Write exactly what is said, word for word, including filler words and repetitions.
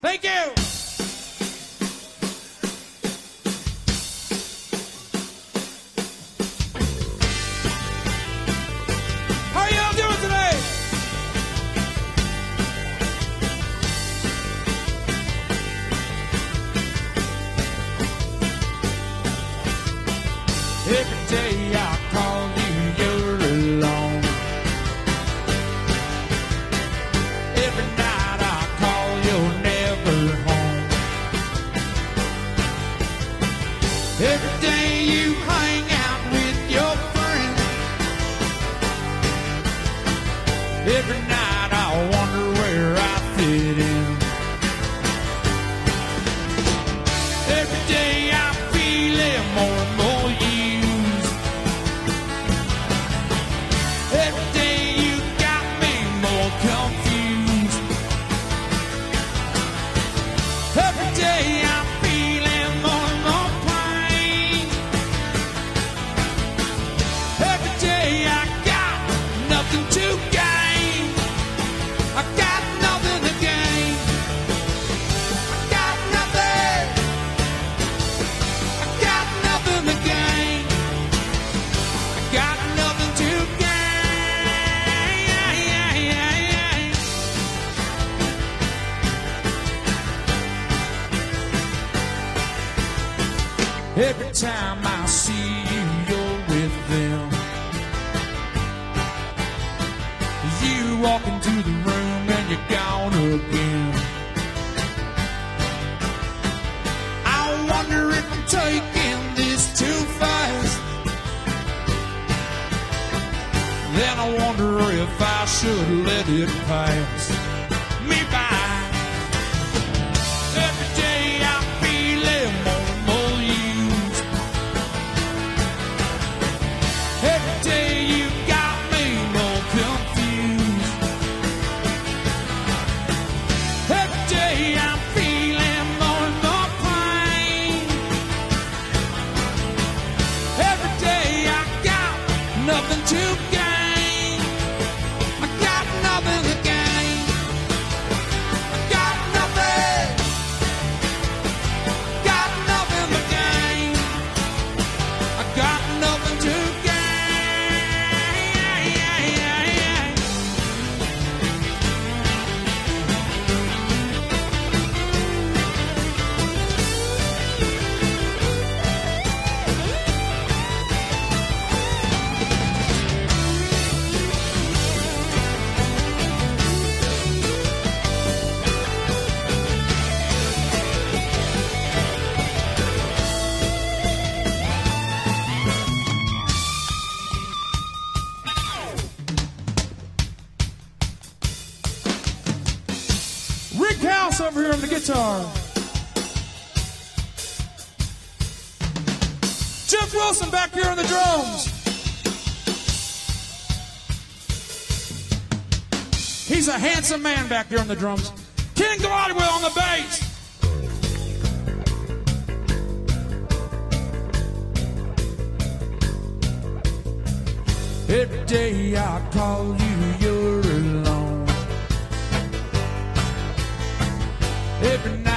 Thank you. How y'all doing today? Every day I call you, you're alone. Every night I call, you're never home. Every day you hang out with your friends. Every night I wonder where I fit in. Every day I feel it more and more used. Every day you got me more confused. Every day I'm feeling more and more pain. Every day I got nothing to gain. I got nothing to gain. I got nothing. I got nothing to gain. I got nothing to gain. Every time I see you, you're with them. You walk into the room and you're gone again. I wonder if I'm taking this too fast. Then I wonder if I should let it pass me by. Every day I feel it more and more used. Every day you got me more confused. Every day I'm feeling more and more pain. Every day I got nothing to gain. I got nothing to gain. I got nothing. Got nothing to gain. I got nothing to gain. Rick House over here on the guitar. Jeff Wilson back here on the drums. He's a handsome man back here on the drums. Ken Glidewell on the bass. Every day I call you, you're alone. Every night